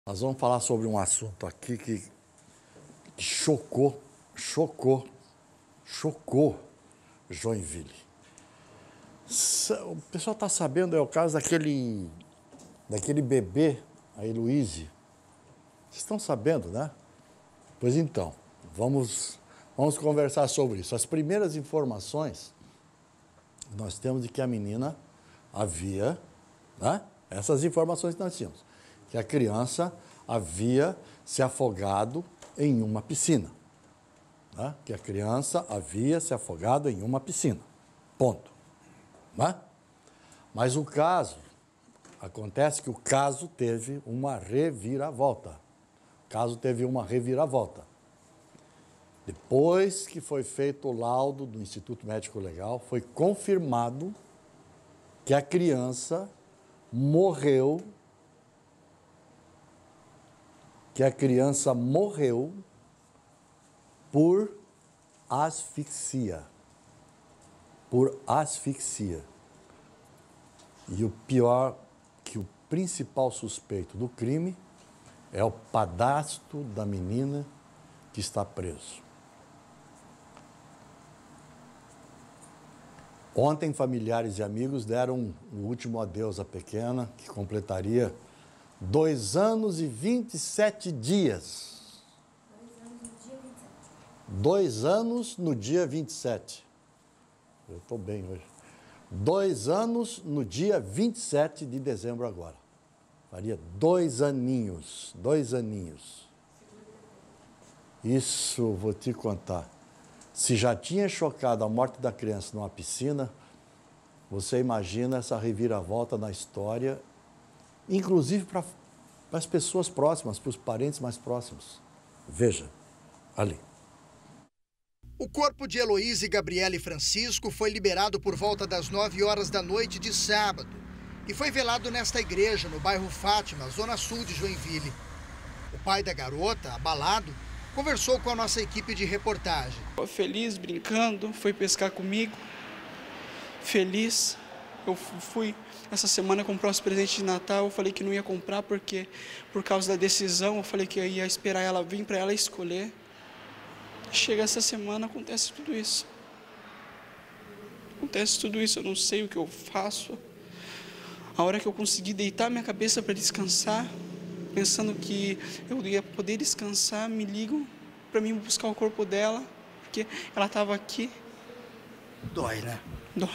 Nós vamos falar sobre um assunto aqui que chocou Joinville. O pessoal está sabendo, é o caso daquele bebê, a Heloíse. Vocês estão sabendo, né? Pois então, vamos conversar sobre isso. As primeiras informações nós temos de que a menina havia, né? Essas informações que nós tínhamos, que a criança havia se afogado em uma piscina. Né? Que a criança havia se afogado em uma piscina. Ponto. Né? Mas acontece que o caso teve uma reviravolta. Depois que foi feito o laudo do Instituto Médico Legal, foi confirmado que a criança morreu por asfixia. E o pior, que o principal suspeito do crime é o padrasto da menina que está preso. Ontem, familiares e amigos deram o último adeus à pequena, que completaria 2 anos e 27 dias. 2 anos no dia 27. Eu estou bem hoje. 2 anos no dia 27 de dezembro agora. Faria 2 aninhos. Isso, vou te contar. Se já tinha chocado a morte da criança numa piscina, você imagina essa reviravolta na história, inclusive para as pessoas próximas, para os parentes mais próximos. Veja, ali. O corpo de Heloíse Gabriele Francisco foi liberado por volta das 9 horas da noite de sábado e foi velado nesta igreja, no bairro Fátima, zona sul de Joinville. O pai da garota, abalado, conversou com a nossa equipe de reportagem. Feliz, brincando, foi pescar comigo, feliz. Eu fui essa semana comprar os presentes de Natal, eu falei que não ia comprar porque por causa da decisão, eu falei que eu ia esperar ela vir para ela escolher. Chega essa semana, acontece tudo isso. Eu não sei o que eu faço. A hora que eu consegui deitar minha cabeça para descansar, pensando que eu ia poder descansar, me ligam para mim buscar o corpo dela, porque ela estava aqui. Dói, né? Dói.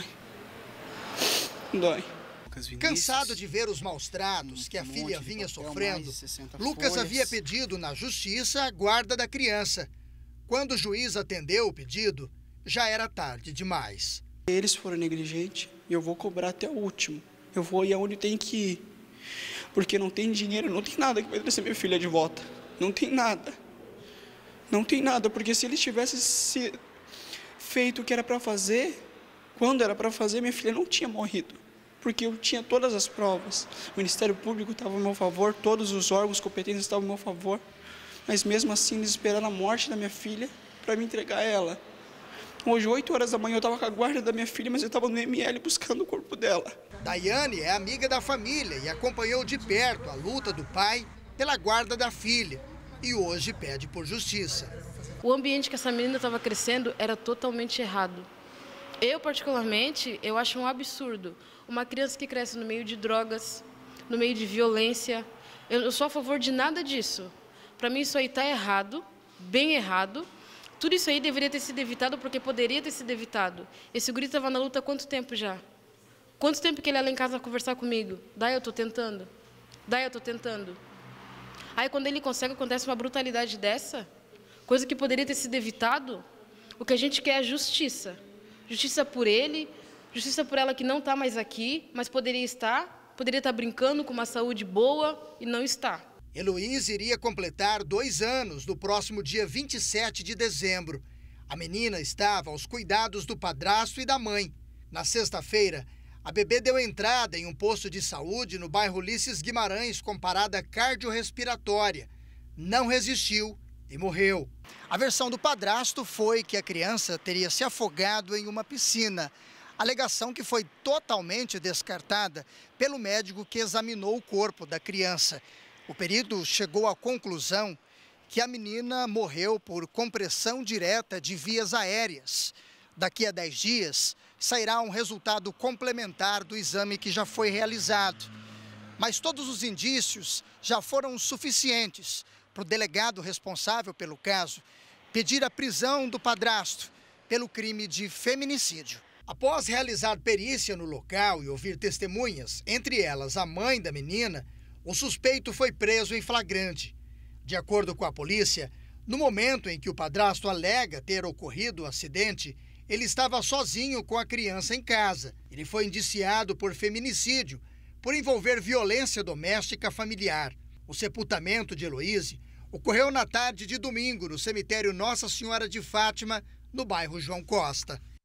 Cansado de ver os maus tratos que a filha vinha sofrendo, Lucas havia pedido na justiça a guarda da criança. Quando o juiz atendeu o pedido, já era tarde demais. Eles foram negligentes e eu vou cobrar até o último. Eu vou ir aonde tem que ir. Porque não tem dinheiro, não tem nada que vai trazer minha filha de volta. Não tem nada. Não tem nada, porque se eles tivessem feito o que era para fazer, quando era para fazer, minha filha não tinha morrido. Porque eu tinha todas as provas. O Ministério Público estava ao meu favor, todos os órgãos competentes estavam ao meu favor. Mas mesmo assim, eles esperaram a morte da minha filha para me entregar ela. Hoje, 8 horas da manhã, eu estava com a guarda da minha filha, mas eu estava no ML buscando o corpo dela. Daiane é amiga da família e acompanhou de perto a luta do pai pela guarda da filha. E hoje pede por justiça. O ambiente que essa menina estava crescendo era totalmente errado. Eu, particularmente, eu acho um absurdo. Uma criança que cresce no meio de drogas, no meio de violência. Eu sou a favor de nada disso. Para mim, isso aí está errado, bem errado. Tudo isso aí deveria ter sido evitado porque poderia ter sido evitado. Esse guri estava na luta há quanto tempo já? Quanto tempo que ele ia lá em casa conversar comigo? Daí eu estou tentando. Aí quando ele consegue, acontece uma brutalidade dessa, coisa que poderia ter sido evitado. O que a gente quer é justiça. Justiça por ele, justiça por ela que não está mais aqui, mas poderia estar brincando com uma saúde boa e não está. Heloíse iria completar 2 anos no próximo dia 27 de dezembro. A menina estava aos cuidados do padrasto e da mãe. Na sexta-feira, a bebê deu entrada em um posto de saúde no bairro Ulisses Guimarães com parada cardiorrespiratória. Não resistiu e morreu. A versão do padrasto foi que a criança teria se afogado em uma piscina. Alegação que foi totalmente descartada pelo médico que examinou o corpo da criança. O perito chegou à conclusão que a menina morreu por compressão direta de vias aéreas. Daqui a 10 dias, sairá um resultado complementar do exame que já foi realizado. Mas todos os indícios já foram suficientes para o delegado responsável pelo caso pedir a prisão do padrasto pelo crime de feminicídio. Após realizar perícia no local e ouvir testemunhas, entre elas a mãe da menina, o suspeito foi preso em flagrante. De acordo com a polícia, no momento em que o padrasto alega ter ocorrido o acidente, ele estava sozinho com a criança em casa. Ele foi indiciado por feminicídio, por envolver violência doméstica familiar. O sepultamento de Heloíse ocorreu na tarde de domingo no cemitério Nossa Senhora de Fátima, no bairro João Costa.